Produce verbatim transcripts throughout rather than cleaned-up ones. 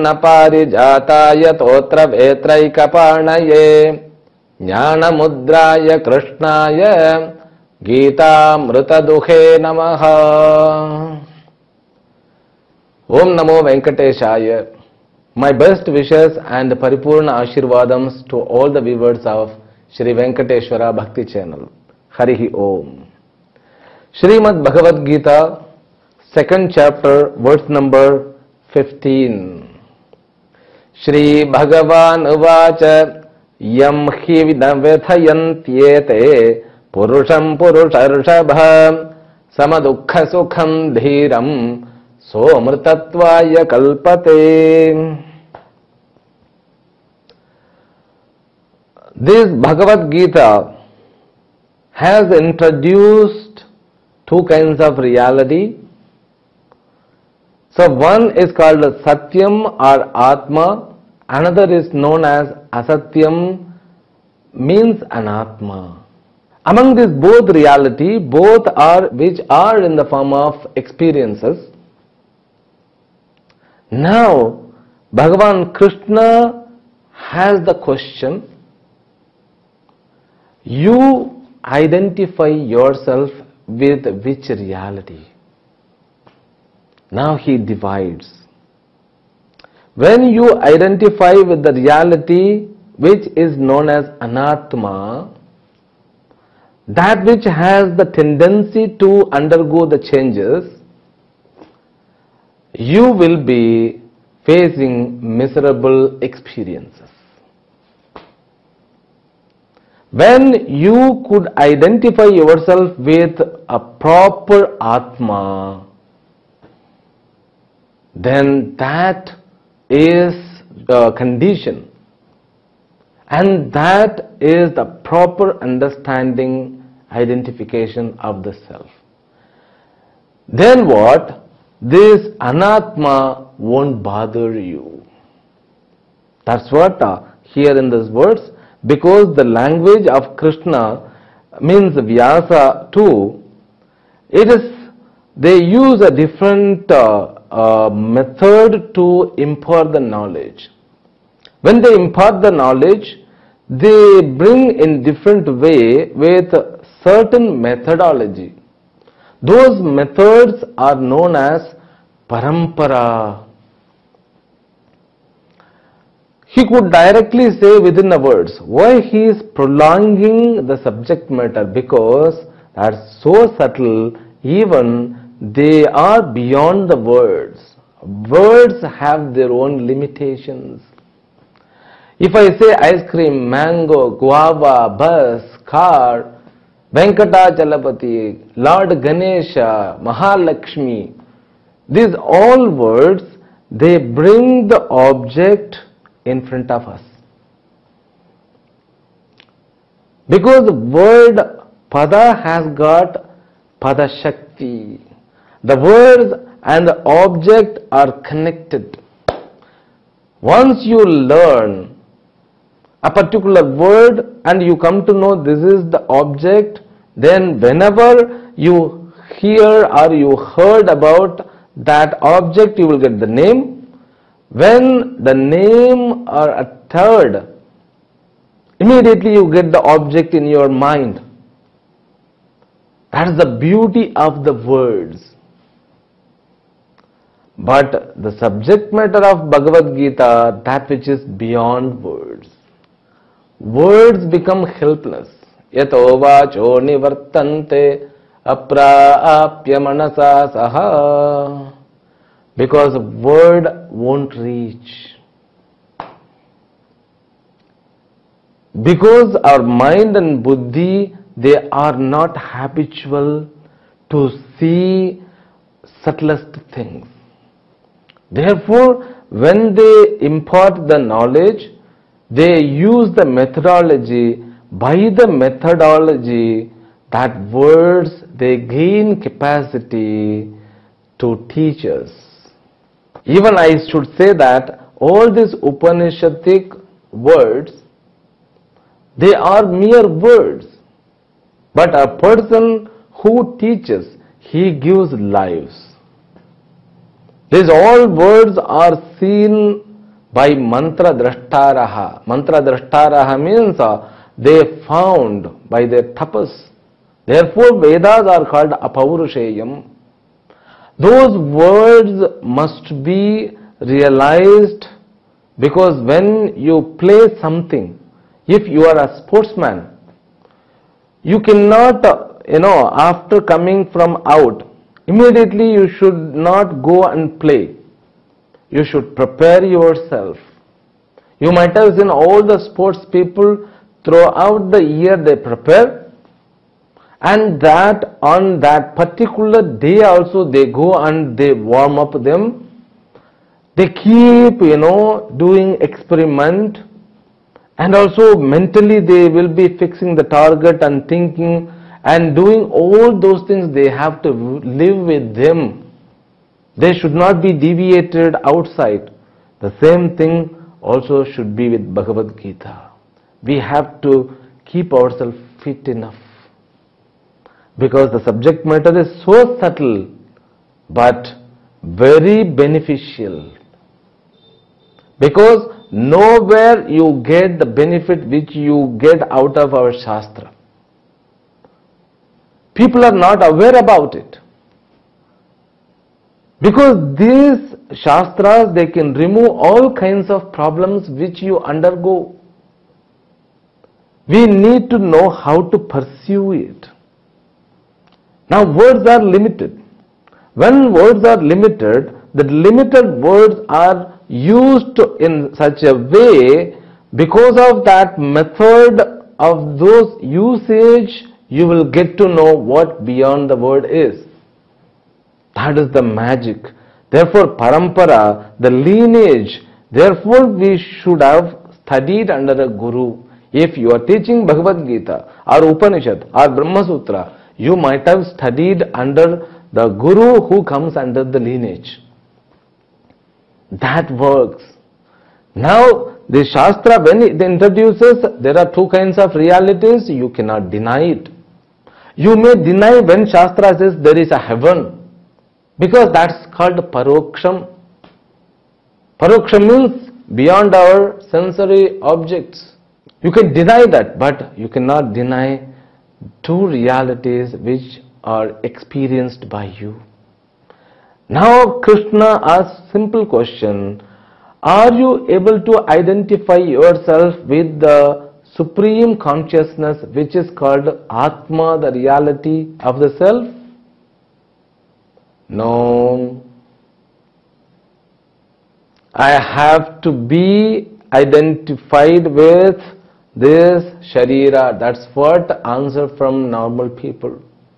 Prapanna Parijataya Totra Vetraikaparnaye Jnanamudraya Krishnaya Gita Mrutadukhe Namaha. Om Namo Venkateshaya. My best wishes and Paripurna Ashirvadams to all the viewers of Shri Venkateswara Bhakthi Channel. Harihi Om. Srimad Bhagavdgeeta, second chapter, verse number fifteen. Shri Bhagavan Uvacha Yam hi vidavethayantyete Purusham Purusharushabha Samadukha Sukham Dhiram Somrtatvaya Kalpate. This Bhagavad Gita has introduced two kinds of reality. So one is called Satyam or Atma, another is known as Asatyam, means Anatma. Among these both reality, both are which are in the form of experiences. Now Bhagavan Krishna has the question, you identify yourself with which reality? Now he divides. When you identify with the reality which is known as Anatma, that which has the tendency to undergo the changes, you will be facing miserable experiences. When you could identify yourself with a proper Atma, then that is the condition and that is the proper understanding, identification of the self. Then what? This Anatma won't bother you. That's what uh, here in this verse, because the language of Krishna means Vyasa too, it is, they use a different uh, uh, method to impart the knowledge. When they impart the knowledge, they bring in different way with certain methodology. Those methods are known as Parampara. He could directly say within the words. Why he is prolonging the subject matter? Because that's so subtle, even they are beyond the words. Words have their own limitations. If I say ice cream, mango, guava, bus, car, Venkateswara, Lord Ganesha, Mahalakshmi, these all words, they bring the object in front of us. Because the word Pada has got Pada Shakti. The words and the object are connected. Once you learn a particular word and you come to know this is the object, then whenever you hear or you heard about that object, you will get the name. When the name are uttered, immediately you get the object in your mind. That is the beauty of the words. But the subject matter of Bhagavad Gita, that which is beyond words. Words become helpless. Yato vacho nivartante apraapya manasa saha. Because word won't reach. Because our mind and buddhi, they are not habitual to see subtlest things. Therefore, when they impart the knowledge, they use the methodology. By the methodology, that words, they gain capacity to teach us. Even I should say that all these Upanishadic words, they are mere words. But a person who teaches, he gives lives. These all words are seen by mantra drashtaraha. Mantra drashtaraha means uh, they found by their tapas. Therefore, Vedas are called apaurusheyam. Those words must be realized, because when you play something, if you are a sportsman, you cannot, uh, you know, after coming from out, immediately you should not go and play. You should prepare yourself. You might have seen all the sports people throughout the year they prepare, and that on that particular day also they go and they warm up them. They keep, you know, doing experiment, and also mentally they will be fixing the target and thinking and doing all those things. They have to live with them. They should not be deviated outside. The same thing also should be with Bhagavad Gita. We have to keep ourselves fit enough, because the subject matter is so subtle but very beneficial. Because nowhere you get the benefit which you get out of our Shastra. People are not aware about it. Because these Shastras, they can remove all kinds of problems which you undergo. We need to know how to pursue it. Now, words are limited. When words are limited, the limited words are used in such a way, because of that method of those usage, you will get to know what beyond the word is. That is the magic. Therefore, parampara, the lineage, therefore we should have studied under a guru. If you are teaching Bhagavad Gita or Upanishad or Brahma Sutra, you might have studied under the guru who comes under the lineage. That works. Now, the Shastra, when it introduces, there are two kinds of realities, you cannot deny it. You may deny when Shastra says there is a heaven, because that's called paroksham. Paroksham means beyond our sensory objects. You can deny that, but you cannot deny two realities which are experienced by you. Now Krishna asks simple question: are you able to identify yourself with the supreme consciousness which is called Atma, the reality of the self? No. I have to be identified with this Sharira. That's what answer from normal people.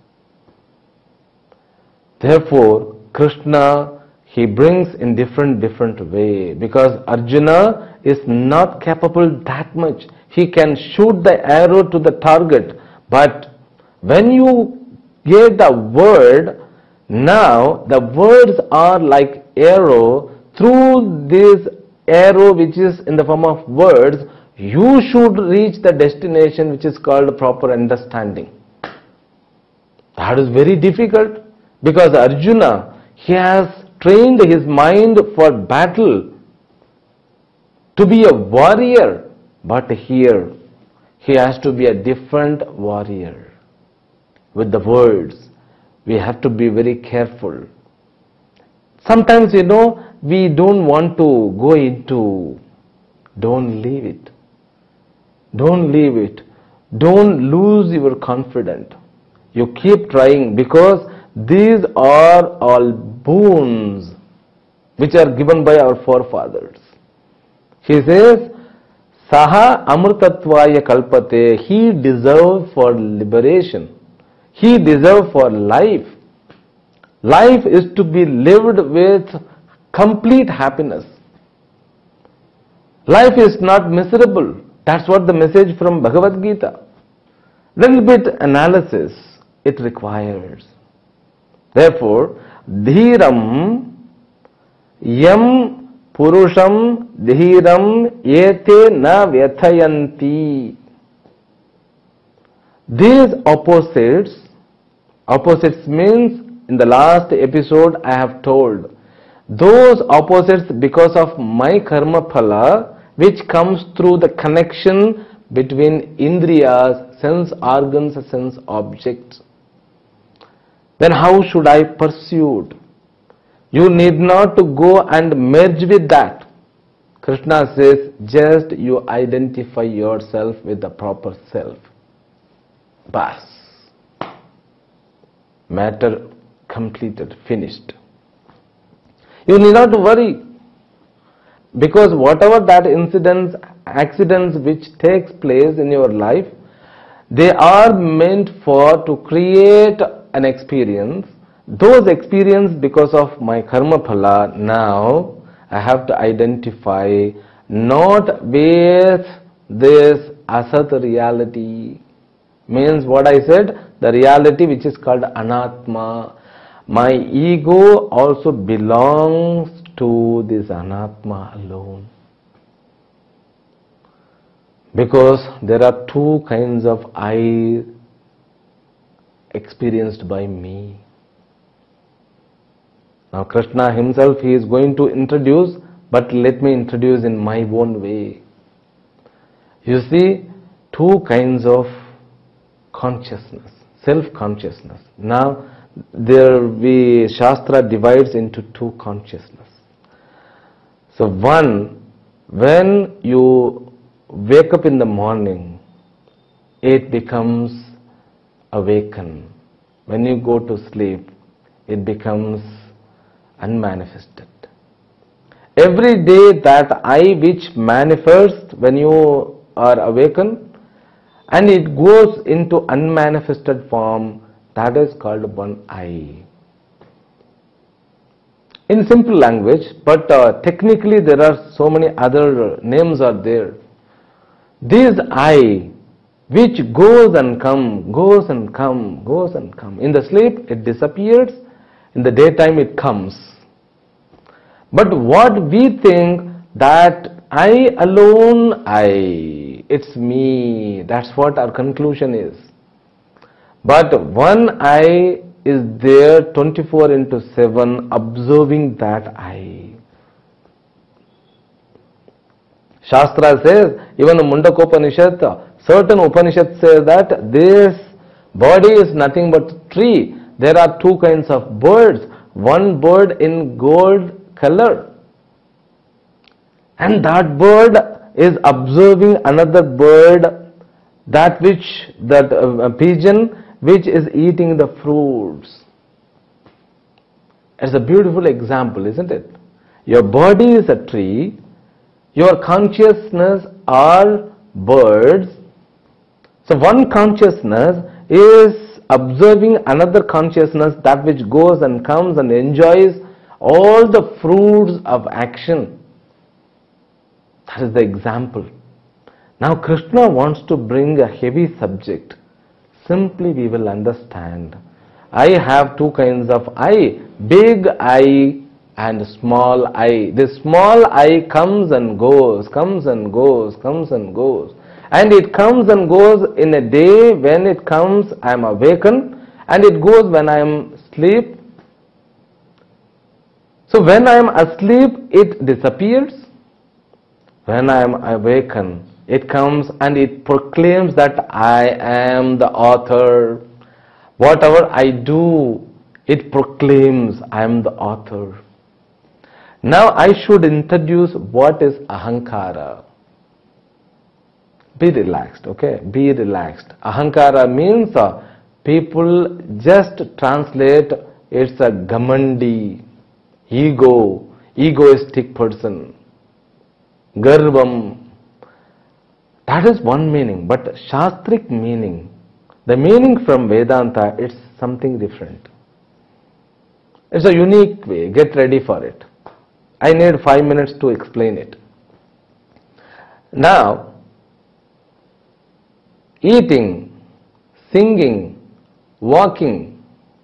Therefore, Krishna, he brings in different different way, because Arjuna is not capable that much. He can shoot the arrow to the target, but when you get the word, now the words are like arrow. Through this arrow which is in the form of words, you should reach the destination which is called proper understanding. That is very difficult, because Arjuna, he has trained his mind for battle to be a warrior, but here he has to be a different warrior. With the words, we have to be very careful. Sometimes, you know, we don't want to go into, don't leave it. Don't leave it. Don't lose your confidence. You keep trying, because these are all boons which are given by our forefathers. He says, Saha amrtatvaya kalpate, he deserved for liberation. He deserved for life. Life is to be lived with complete happiness. Life is not miserable. That's what the message from Bhagavad Gita. Little bit analysis it requires. Therefore, dhiram yam purusham dhiram yete na vyathayanti. These opposites, opposites means, in the last episode I have told, Those opposites because of my karma phala, which comes through the connection between indriyas, sense organs, sense objects. Then how should I pursue it? You need not to go and merge with that. Krishna says, just you identify yourself with the proper self. Bas. Matter completed, finished. You need not to worry, because whatever that incidents, accidents which takes place in your life, they are meant for to create an experience. Those experiences, because of my karma phala, now I have to identify not with this asat reality. Means what I said, the reality which is called anatma. My ego also belongs to this anatma alone. Because there are two kinds of I experienced by me. Now Krishna himself, he is going to introduce, but let me introduce in my own way. You see, two kinds of consciousness, self-consciousness. Now, there we, Shastra divides into two consciousness. So one, when you wake up in the morning, it becomes awakened. When you go to sleep, it becomes unmanifested. Every day that I which manifests when you are awakened, and it goes into unmanifested form, that is called one I. In simple language, but uh, technically there are so many other names are there. This I, which goes and come, goes and come, goes and come. In the sleep it disappears, in the daytime it comes. But what we think that I alone, I, it's me, that's what our conclusion is. But one I is there twenty-four into seven observing that I. Shastra says, even the Mundakopanishad, certain Upanishad says that this body is nothing but tree. There are two kinds of birds, one bird in gold color, and that bird is observing another bird, that which, that uh, pigeon which is eating the fruits. It's a beautiful example, isn't it? Your body is a tree, your consciousness are birds. So one consciousness is observing another consciousness, that which goes and comes and enjoys all the fruits of action. That is the example. Now Krishna wants to bring a heavy subject. Simply we will understand. I have two kinds of I, big I and small I. This small I comes and goes, comes and goes, comes and goes. And it comes and goes in a day. When it comes, I am awakened, and it goes when I am asleep. So when I am asleep, it disappears. When I am awakened, it comes and it proclaims that I am the author. Whatever I do, it proclaims I am the author. Now I should introduce what is ahankara. Be relaxed, okay? Be relaxed. Ahankara means uh, people just translate it's a gamandi, ego, egoistic person. Garvam. That is one meaning, but Shastric meaning, the meaning from Vedanta, it's something different. It's a unique way. Get ready for it. I need five minutes to explain it. Now, eating, singing, walking,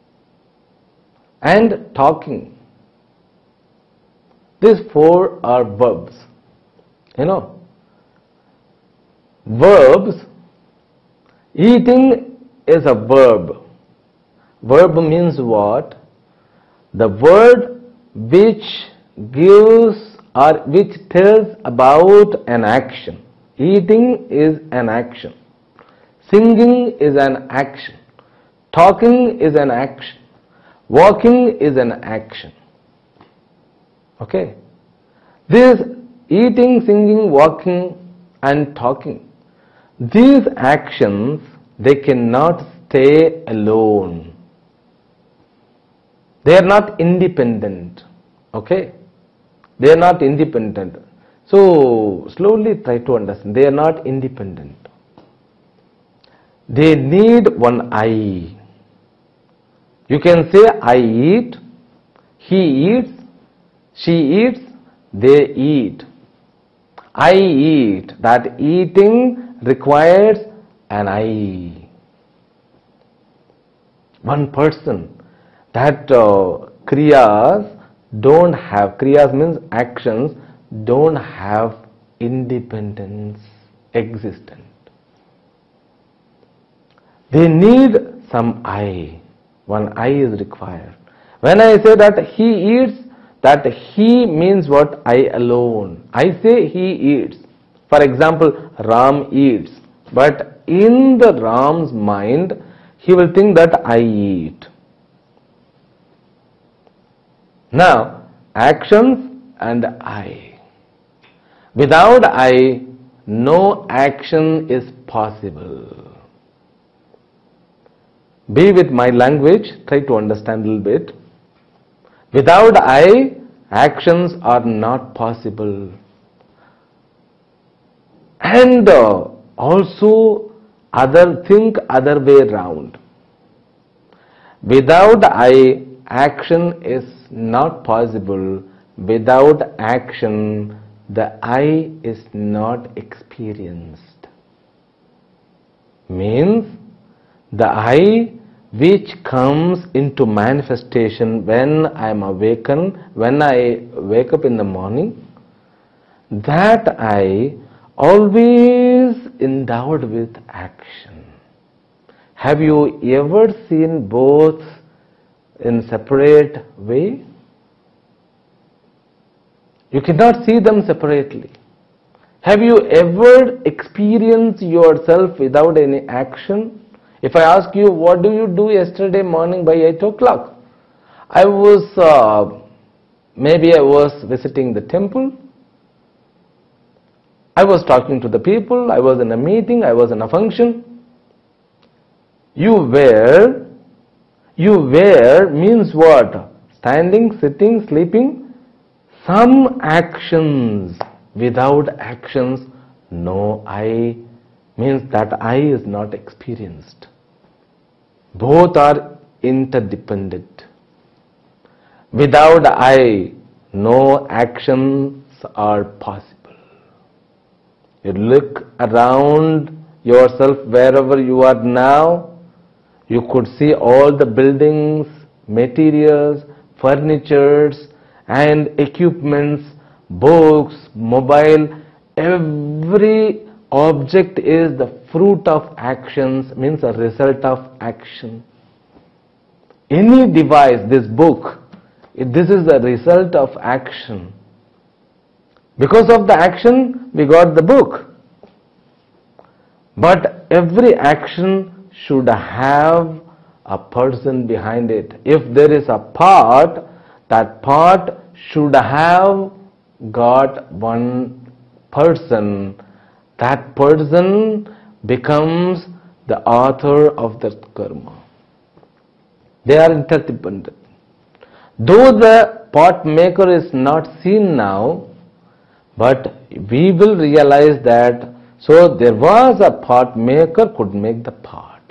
and talking, these four are verbs. You know, verbs, eating is a verb. Verb means what? The word which gives or which tells about an action. Eating is an action. Singing is an action. Talking is an action. Walking is an action. Okay? This eating, singing, walking and talking, these actions, they cannot stay alone. They are not independent. Okay? They are not independent. So, slowly try to understand. They are not independent. They need one I. You can say, I eat, he eats, she eats, they eat. I eat. That eating requires an I. One person. That uh, kriyas don't have, kriyas means actions, don't have independence existent. They need some I. One I is required. When I say that he eats, that he means what? I alone. I say he eats. For example, Ram eats. But in the Ram's mind, he will think that I eat. Now, actions and I. Without I, no action is possible. Be with my language, try to understand a little bit. Without I, actions are not possible. And uh, also, other think other way round. Without I, action is not possible. Without action, the I is not experienced. Means, the I which comes into manifestation when I am awakened, when I wake up in the morning, that I always endowed with action. Have you ever seen both in separate way? You cannot see them separately. Have you ever experienced yourself without any action? If I ask you, what do you do yesterday morning by eight o'clock? I was, uh, maybe I was visiting the temple. I was talking to the people. I was in a meeting. I was in a function. You were, you were means what? Standing, sitting, sleeping. Some actions. Without actions, no I, means that I is not experienced. Both are interdependent. Without I, no actions are possible. You look around yourself wherever you are now, you could see all the buildings, materials, furnitures and equipments, books, mobile, every object is the fruit of actions, means a result of action. Any device, this book, this is a result of action. Because of the action, we got the book. But every action should have a person behind it. If there is a part, that part should have got one person. That person becomes the author of that karma. They are interdependent. Though the pot maker is not seen now, but we will realize that, so there was a pot maker could make the pot.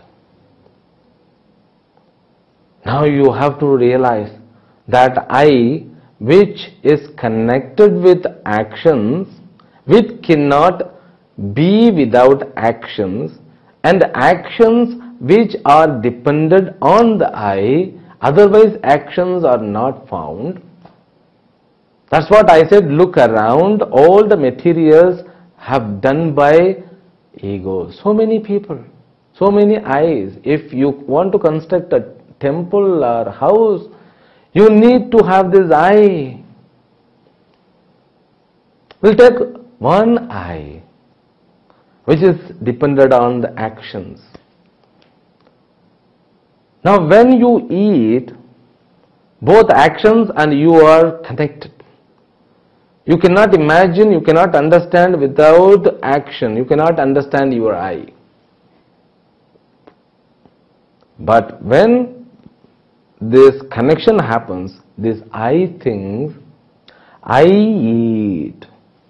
Now you have to realize that I, which is connected with actions, which cannot be without actions, and actions which are dependent on the I, otherwise actions are not found. That's what I said, look around, all the materials have done by ego. So many people, so many eyes. If you want to construct a temple or house, You need to have this I. We'll take one I, which is dependent on the actions. Now when you eat, both actions and you are connected. You cannot imagine, you cannot understand without action. You cannot understand your I. But when this connection happens, these I things, I eat,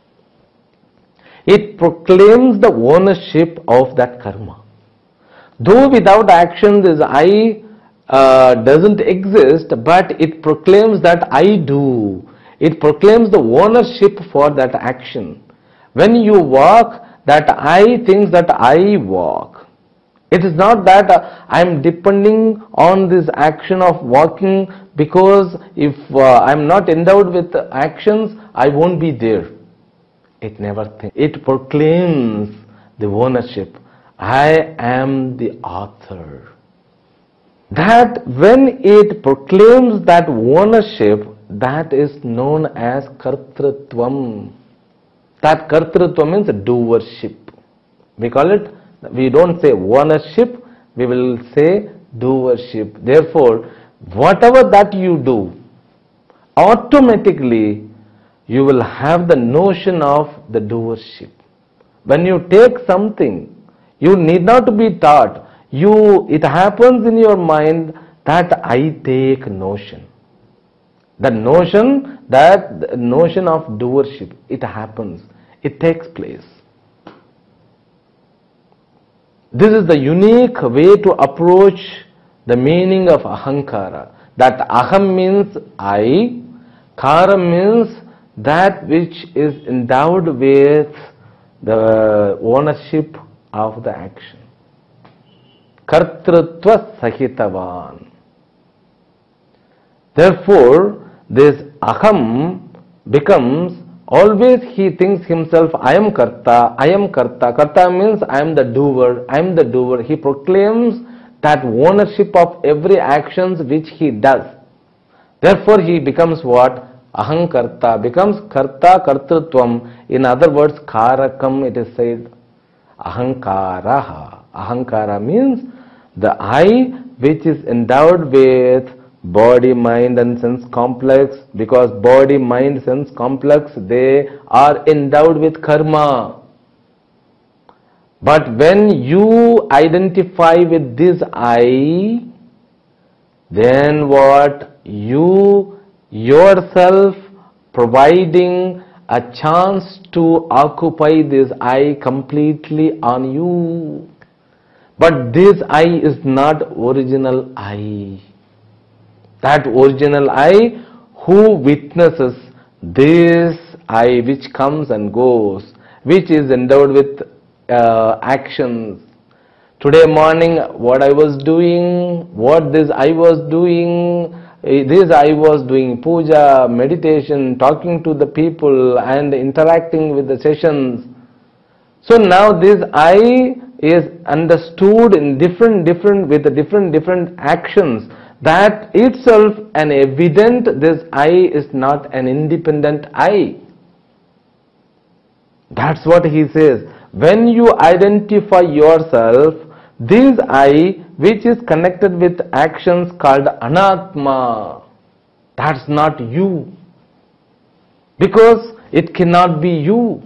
it proclaims the ownership of that karma. Though without action this I uh, doesn't exist, but it proclaims that I do. It proclaims the ownership for that action. When you walk, that I thinks that I walk. It is not that uh, I am depending on this action of walking, because if uh, I am not endowed with actions, I won't be there. It never thinks. It proclaims the ownership. I am the author. That when it proclaims that ownership, that is known as kartrutvam. That kartrutvam means doership. We call it, we don't say ownership, we will say doership. Therefore, whatever that you do, automatically you will have the notion of the doership. When you take something, you need not be taught. You, it happens in your mind that I take notion. The notion, that the notion of doership, it happens. It takes place. This is the unique way to approach the meaning of ahankara. That aham means I, kara means that which is endowed with the ownership of the action. Kartrutva sahitavan. Therefore, this aham becomes, always he thinks himself, I am karta, I am karta. Karta means I am the doer, I am the doer. He proclaims that ownership of every actions which he does. Therefore, he becomes what? Ahankarta, becomes karta kartrutvam. In other words, karakam, it is said. Ahankaraha. Ahankara means the I which is endowed with body, mind and sense complex, because body, mind, sense complex, they are endowed with karma. But when you identify with this I, then what? You yourself providing a chance to occupy this I completely on you. But this I is not original I. That original I who witnesses this I which comes and goes, which is endowed with uh, actions. Today morning what I was doing, what this I was doing, this I was doing puja, meditation, talking to the people and interacting with the sessions. So now this I is understood in different different with the different different actions. That itself an evident, this I is not an independent I. That's what he says. When you identify yourself, this I which is connected with actions called anatma, that's not you. Because it cannot be you.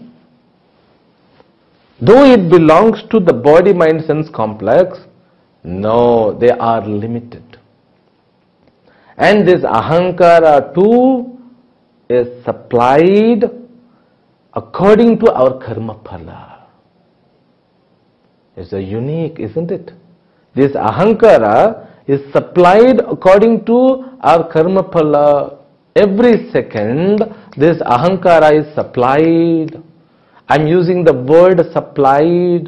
Though it belongs to the body, mind, sense complex, no, they are limited. And this ahankara too is supplied according to our karma phala. It's a unique, isn't it? This ahankara is supplied according to our karma phala. Every second this ahankara is supplied. I'm using the word supplied.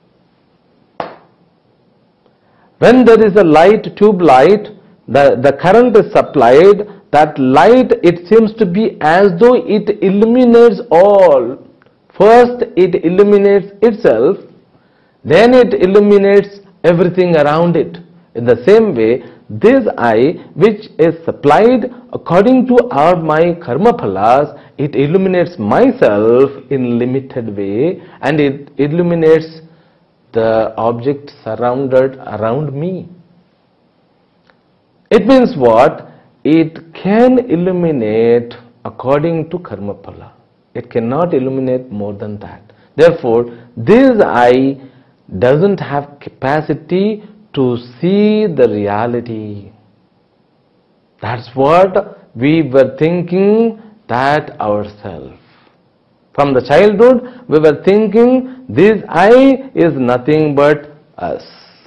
When there is a light, tube light, the, the current is supplied, that light, it seems to be as though it illuminates all. First it illuminates itself, then it illuminates everything around it. In the same way, this I which is supplied according to our my karma phalas, it illuminates myself in limited way and it illuminates the object surrounded around me. It means what? It can illuminate according to karma phala. It cannot illuminate more than that. Therefore, this I doesn't have capacity to see the reality. That's what we were thinking that ourselves. From the childhood, we were thinking this I is nothing but us.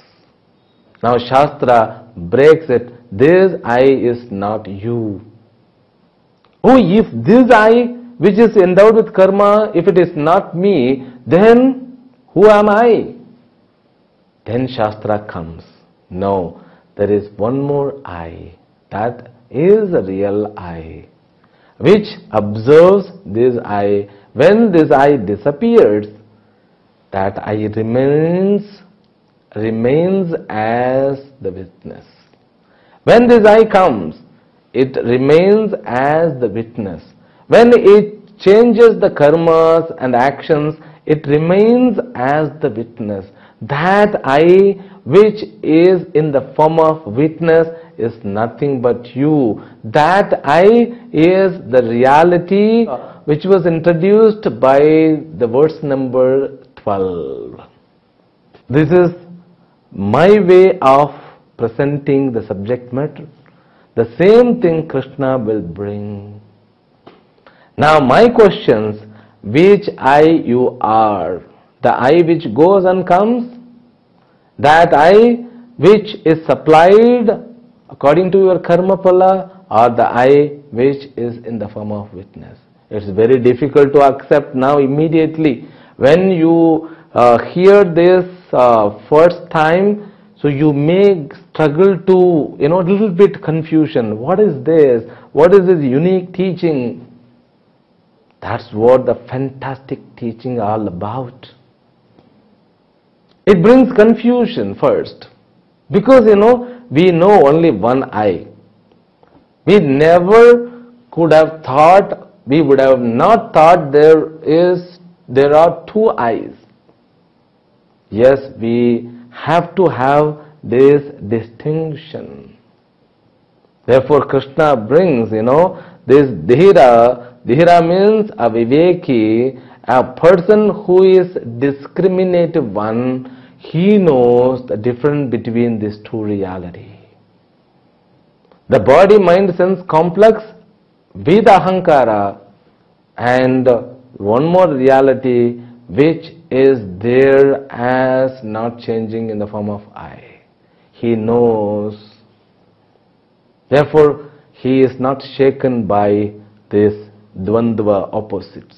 Now Shastra breaks it. This I is not you. Oh, if this I which is endowed with karma, if it is not me, then who am I? Then Shastra comes. No, there is one more I. That is the real I, which observes this I. When this I disappears, that I remains, remains as the witness. When this I comes, it remains as the witness. When it changes the karmas and actions, it remains as the witness. That I which is in the form of witness is nothing but you. That I is the reality which was introduced by the verse number twelve. This is my way of presenting the subject matter. The same thing Krishna will bring. Now my questions, which I you are? The I which goes and comes? That I which is supplied according to your karma phala, or the I which is in the form of witness? It's very difficult to accept now immediately. When you uh, hear this uh, first time, so you may struggle to, you know, a little bit confusion. What is this? What is this unique teaching? That's what the fantastic teaching all about. It brings confusion first, because you know we know only one I. We never could have thought, we would have not thought there is there are two eyes. Yes, we have to have this distinction. Therefore Krishna brings, you know, this dhira. Dhira means a viveki, a person who is discriminative one. He knows the difference between these two realities. The body, mind, sense complex with ahankara, and one more reality which is there as not changing in the form of I. He knows. Therefore, he is not shaken by this dvandva opposites.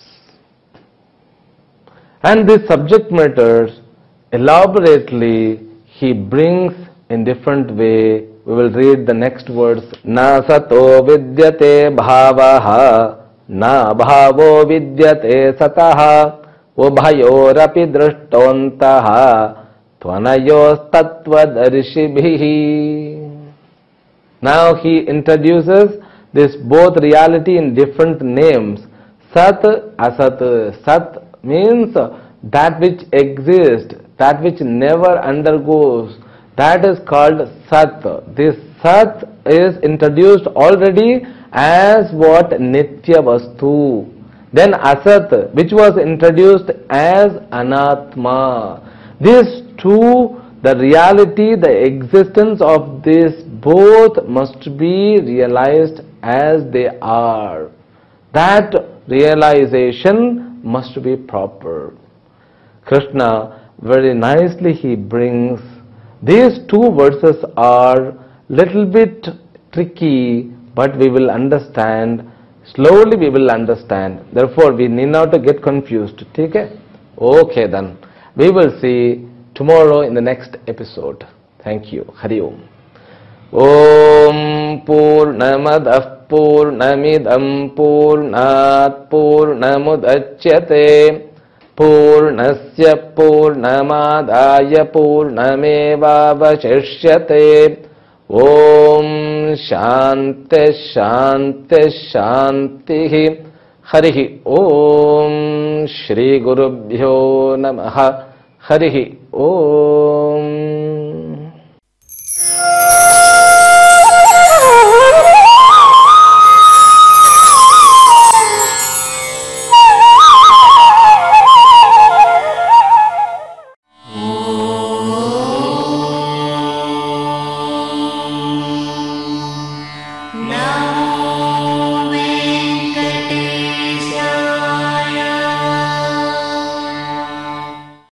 And this subject matter elaborately he brings in different way. We will read the next words. Na sato vidyate bhavaha, na bhavo vidyate sataha, ubhayorapi drashtontaha, tvanayos tattvadarshibhihi. Now he introduces this both reality in different names. Sat, asat. Sat means that which exists, that which never undergoes. That is called Sat. This Sat is introduced already as what? Nitya Vastu. Then Asat, which was introduced as Anatma. These two, the reality, the existence of this both must be realized as they are. That realization must be proper. Krishna very nicely he brings. These two verses are little bit tricky, but we will understand. Slowly we will understand. Therefore, we need not to get confused. Okay? Okay then. We will see tomorrow in the next episode. Thank you. Hari Om. Om Purnamadah Purnamidam Purnat Purnamudachyate Purnasya Purnamadaya Purnamevavashishyate Om Shanti Shanti Shanti. Harihi Om Shri Gurubhyo Namaha. Harihi Om.